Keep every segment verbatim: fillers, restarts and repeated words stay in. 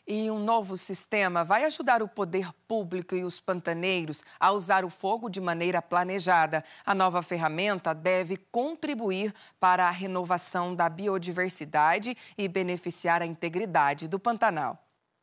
E um novo sistema vai ajudar o poder público e os pantaneiros a usar o fogo de maneira planejada. A nova ferramenta deve contribuir para a renovação da biodiversidade e beneficiar a integridade do Pantanal.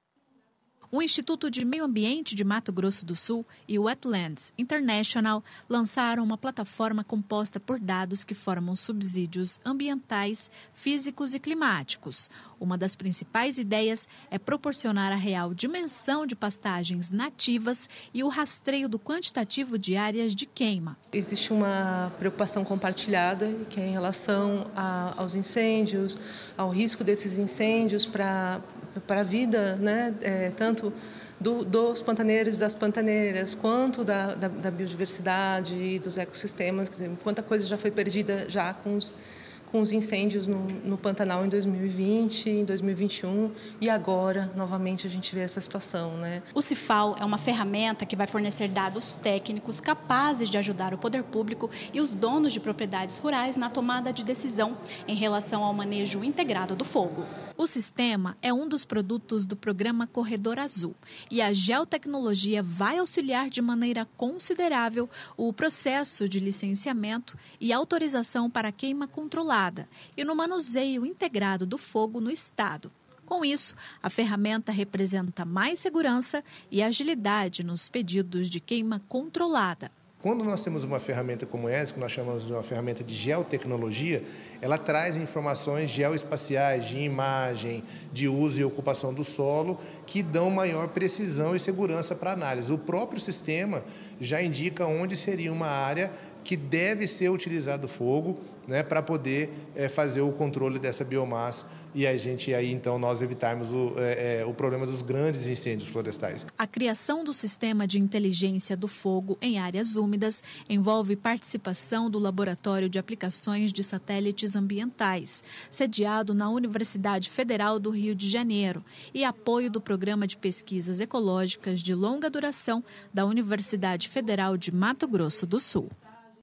O Instituto de Meio Ambiente de Mato Grosso do Sul e o Wetlands International lançaram uma plataforma composta por dados que formam subsídios ambientais, físicos e climáticos. Uma das principais ideias é proporcionar a real dimensão de pastagens nativas e o rastreio do quantitativo de áreas de queima. Existe uma preocupação compartilhada que é em relação a, aos incêndios, ao risco desses incêndios para para a vida, né, é, tanto do, dos pantaneiros e das pantaneiras, quanto da, da, da biodiversidade e dos ecossistemas. Quer dizer, quanta coisa já foi perdida já com os, com os incêndios no, no Pantanal em dois mil e vinte, em dois mil e vinte e um, e agora, novamente, a gente vê essa situação, né? O Cifal é uma ferramenta que vai fornecer dados técnicos capazes de ajudar o poder público e os donos de propriedades rurais na tomada de decisão em relação ao manejo integrado do fogo. O sistema é um dos produtos do programa Corredor Azul e a geotecnologia vai auxiliar de maneira considerável o processo de licenciamento e autorização para queima controlada e no manuseio integrado do fogo no estado. Com isso, a ferramenta representa mais segurança e agilidade nos pedidos de queima controlada. Quando nós temos uma ferramenta como essa, que nós chamamos de uma ferramenta de geotecnologia, ela traz informações geoespaciais, de imagem, de uso e ocupação do solo, que dão maior precisão e segurança para a análise. O próprio sistema já indica onde seria uma área que deve ser utilizado fogo, né, para poder é, fazer o controle dessa biomassa e a gente aí então nós evitarmos o, é, é, o problema dos grandes incêndios florestais. A criação do sistema de inteligência do fogo em áreas úmidas envolve participação do Laboratório de Aplicações de Satélites Ambientais, sediado na Universidade Federal do Rio de Janeiro, e apoio do Programa de Pesquisas Ecológicas de Longa Duração da Universidade Federal de Mato Grosso do Sul.